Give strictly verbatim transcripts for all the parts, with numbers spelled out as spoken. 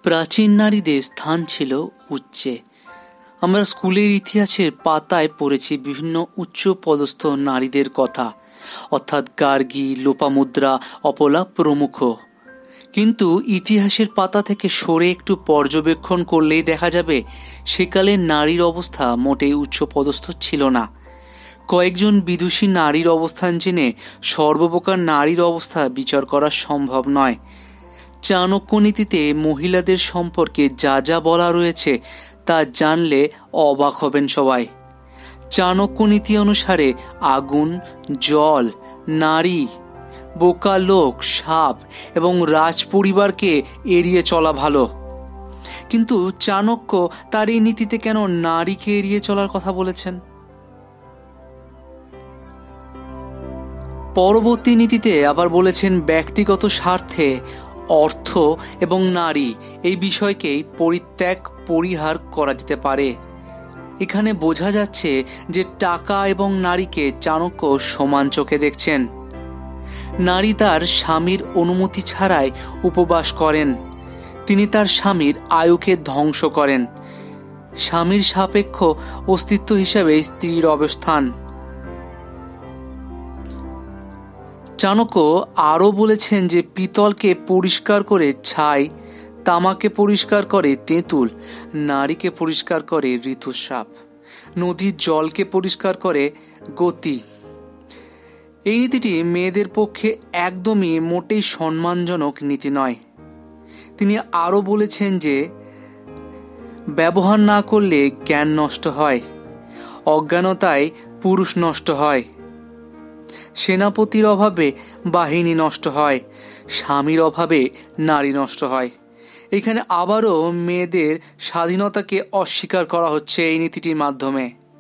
প্রাচীন নারীদের স্থান ছিল উচ্চে। আমরা স্কুলের ইতিহাসের পাতায় পড়েছি বিভিন্ন উচ্চ পদস্থ নারীদের কথা, অর্থাৎ গার্গী, লোপামুদ্রা, অপলা প্রমুখ। কিন্তু ইতিহাসের পাতা থেকে সরে একটু পর্যবেক্ষণ করলেই দেখা যাবে সেকালের নারীর অবস্থা মোটেই উচ্চ পদস্থ ছিল না। কয়েকজন বিদুষী নারীর অবস্থান জেনে সর্বপ্রকার নারীর অবস্থা বিচার করা সম্ভব নয়। চাণক্য নীতিতে মহিলাদের সম্পর্কে যা যা বলা রয়েছে তা জানলে অবাক হবেন সবাই। চাণক্য নীতি অনুসারে আগুন, জল, নারী, বোকা লোক, সাপ এবং রাজ পরিবারকে এড়িয়ে চলা ভালো। কিন্তু চাণক্য তার এই নীতিতে কেন নারীকে এড়িয়ে চলার কথা বলেছেন? পরবর্তী নীতিতে আবার বলেছেন ব্যক্তিগত স্বার্থে অর্থ এবং নারী এই বিষয়কেই পরিত্যাগ পরিহার করা যেতে পারে। এখানে বোঝা যাচ্ছে যে টাকা এবং নারীকে চাণক্য সমান চোখে দেখছেন। নারী তার স্বামীর অনুমতি ছাড়াই উপবাস করেন। তিনি তার স্বামীর আয়ুকে ধ্বংস করেন। স্বামীর সাপেক্ষ অস্তিত্ব হিসাবে স্ত্রীর অবস্থান। চাণক্য আরও বলেছেন যে পিতলকে পরিষ্কার করে ছাই, তামাকে পরিষ্কার করে তেঁতুল, নারীকে পরিষ্কার করে ঋতুস্রাব, নদীর জলকে পরিষ্কার করে গতি। এই নীতিটি মেয়েদের পক্ষে একদমই মোটেই সম্মানজনক নীতি নয়। তিনি আরও বলেছেন যে ব্যবহার না করলে জ্ঞান নষ্ট হয়, অজ্ঞানতায় পুরুষ নষ্ট হয়, সেনাপতির অভাবে বাহিনী নষ্ট হয়, স্বামীর অভাবে নারী নষ্ট হয়। এখানে আবারও মেয়েদের স্বাধীনতাকে অস্বীকার করা হচ্ছে এই নীতিটির মাধ্যমে।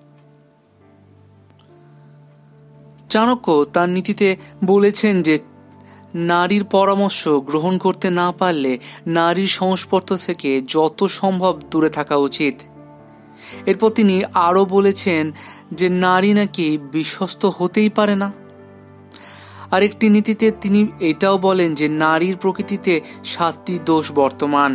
চাণক্য তার নীতিতে বলেছেন যে নারীর পরামর্শ গ্রহণ করতে না পারলে নারীর সংস্পর্শ থেকে যত সম্ভব দূরে থাকা উচিত। এরপর তিনি আরও বলেছেন যে নারী নাকি বিশ্বস্ত হতেই পারে না। আরেকটি নীতিতে তিনি এটাও বলেন যে নারীর প্রকৃতিতে সাতটি দোষ বর্তমান: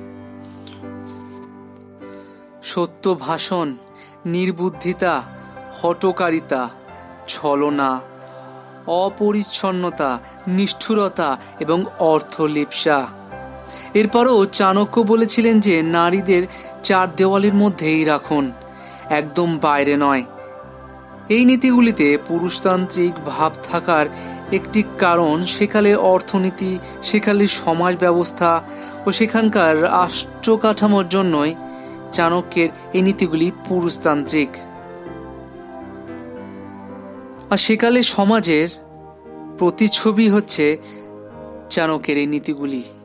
সত্য ভাষণ, নির্বুদ্ধিতা, হঠকারিতা, ছলনা, অপরিচ্ছন্নতা, নিষ্ঠুরতা এবং অর্থলিপ্সা। এরপরও চাণক্য বলেছিলেন যে নারীদের চার দেওয়ালের মধ্যেই রাখুন, একদম বাইরে নয়। এই নীতিগুলিতে পুরুষতান্ত্রিক ভাব থাকার একটি কারণ সেকালের অর্থনীতি, সেকালের সমাজ ব্যবস্থা ও সেখানকার রাষ্ট্র কাঠামোর জন্যই চাণক্যের এই নীতিগুলি পুরুষতান্ত্রিক। আর সেকালের সমাজের প্রতিচ্ছবি হচ্ছে চাণক্যের এই নীতিগুলি।